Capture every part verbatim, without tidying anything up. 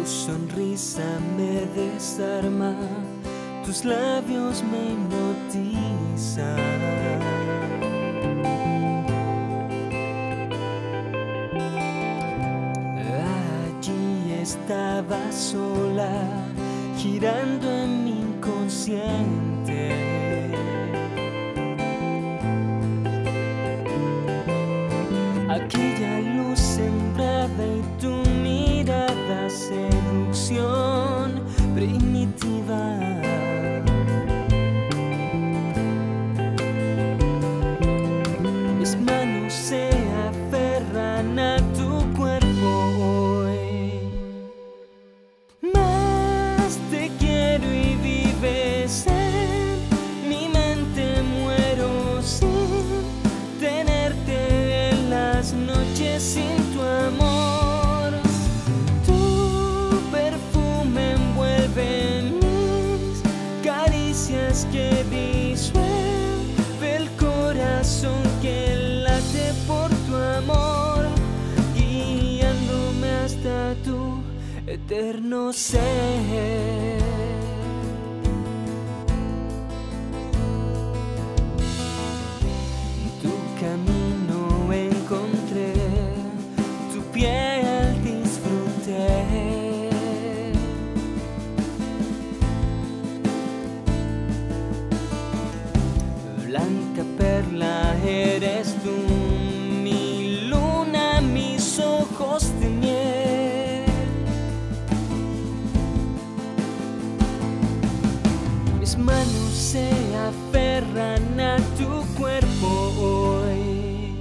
Tu sonrisa me desarma, tus labios me hipnotizan. Allí estaba sola, girando en mi inconsciente. Aquella luz sembrada y tu mirada, seducción primitiva. Mis manos se aferran a tu cuerpo hoy. Más te quiero y vives en mi mente, muero sin tenerte en las noches, sin tu amor. Tu perfume envuelve mis caricias que disuelve el corazón que late por tu amor, guiándome hasta tu eterno ser. Tu camino encontré, tu piel disfruté. Blanca perla eres tú, mi luna, mis ojos de miel. Mis manos se aferran a tu cuerpo hoy.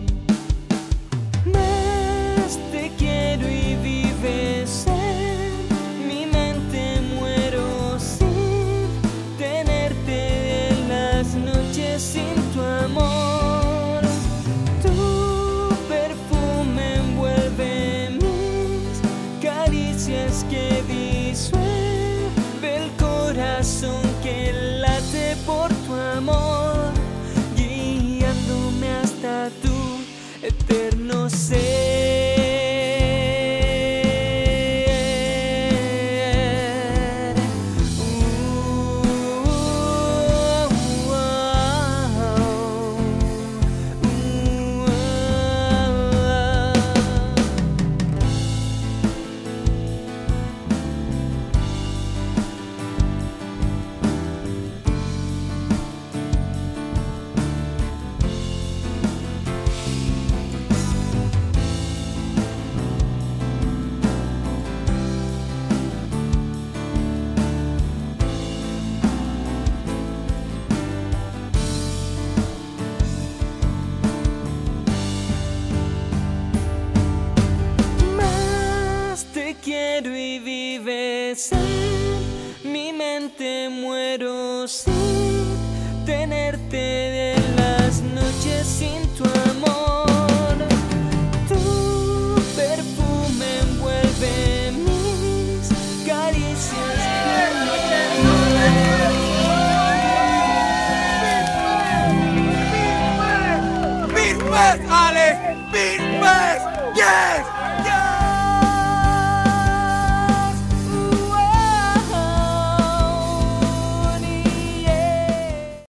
Más te quiero y vives en mi mente, muero sin tenerte en las noches, sin tu amor. Tu perfume envuelve mis caricias que disuelve el corazón que late por tu amor, guiándome hasta tu eterno ser. Quiero y vives en mi mente, muero sin tenerte de la